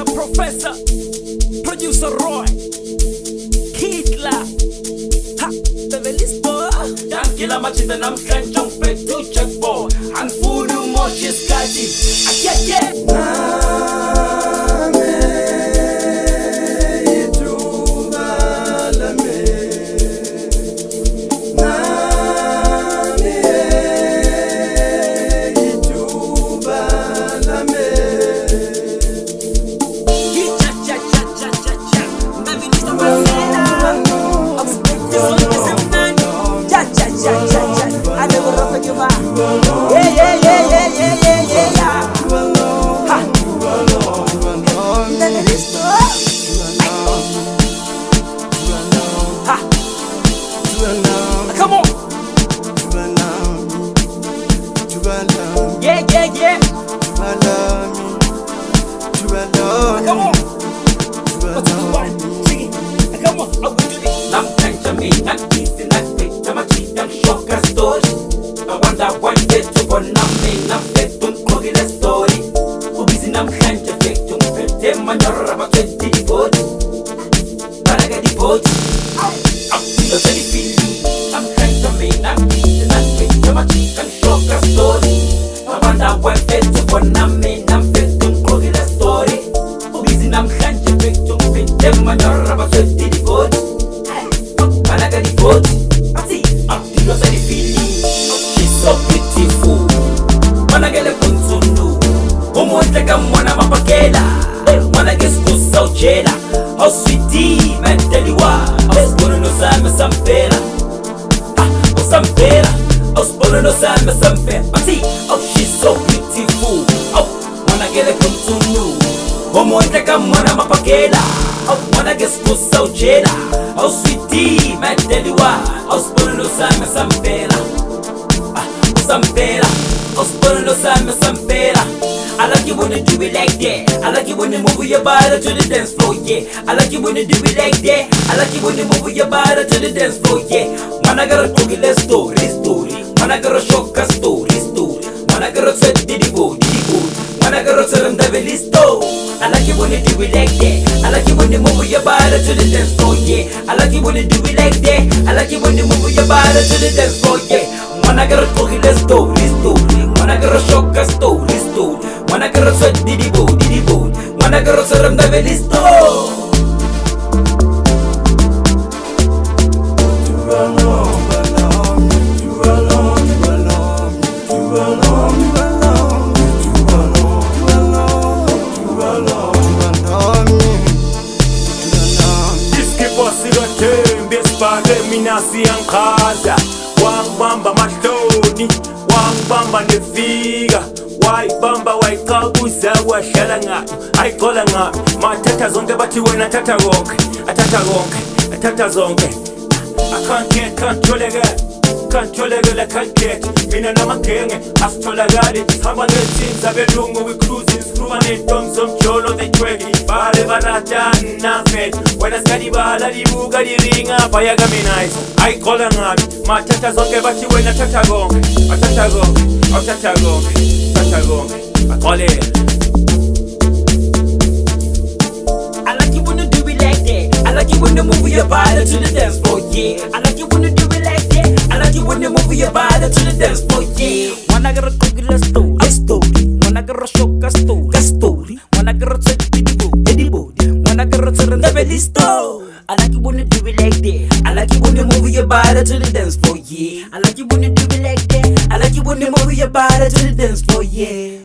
Mr. Professor, Producer Roy, Hitler, ha, Bevelisto, Dankila Machinda Namkan Jumpe to check for, and Fudu Moshes Kati, come on. Yeah. Come on. What's the one? Sing it. Come on. I will do this. Nam thank me, not easy, not big. Nama cheat, I'm shock a story. I wonder one day to go me, nam fit to cook in a story. Who busy nam hand to fake to fit them and your rubber to the boat. But I get the boat. I'm still very feeling. I'm thank me, not easy, not big. Nama cheat, I'm shock a story. I wonder one day to go me, nam fit to cook in a story. Who busy nam hand to fake to fit them and your rubber to the boat. But I get the boat. I'm still very feeling. She's so beautiful. Wanna get a consundo. Like mwana mapakela. Wanna get skusa uchela. How sweetie, man, tell you why. I was born no time, some fella. Oh, some fella. I was born no time, some fella. Oh, she's so beautiful. Oh, wanna get a consundo. Like mwana mapakela. Oh, wanna get skusa uchela. How sweetie, man, tell you why. I was born no time, some fella. Some fella. I was born no time, some fella. I like you when you do it like that. I like you when you move your body to the dance floor, yeah. I like you when you do it like that. I like you when you move your body to the dance floor, yeah. Man, I gotta cook it, story. Man, I gotta shock a story. Man, I gotta set diddy go. Man, I gotta tell them the listo. I like you when you do it like that. I like you when you move your body to the dance floor, yeah. I like you when you do it like that. I like you when you move your body to the dance floor, yeah. Man, I gotta cook it, story. Man, I gotta shock a story. Man, I gotta sweat diddy bo. Man, I gotta tell them the listo. Minasi angkaza, wang bamba matoni, wang bamba nefiga, wai bamba wai kabuza wa shalanga, ai kolanga, matata zonke bati wena tata zonke. I can't get control I can't get. Mina na makenge, astola gadi, hamba ngetinza belungu we cruising, screw and it dumb some cholo they twegi. Bale banata na fed, when I skadi bala di buga di ringa, payaga mi nice. I call a ngab, matata zonke bati wena tata gonke, I call it. I like you when you do it like that. I like you when you move your body to the dance floor, yeah. I like you when you do it like that. I like you when you move your body to the dance floor, yeah. Wanna get a cookie, a story. Wanna get a shock, a story. Wanna get a diddy bo. Wanna get a turn the listo. I like you when you do it like that. I like you when you move your body to the dance floor, yeah. I like you when you do it like that. I like you when you move your body to the dance floor, yeah.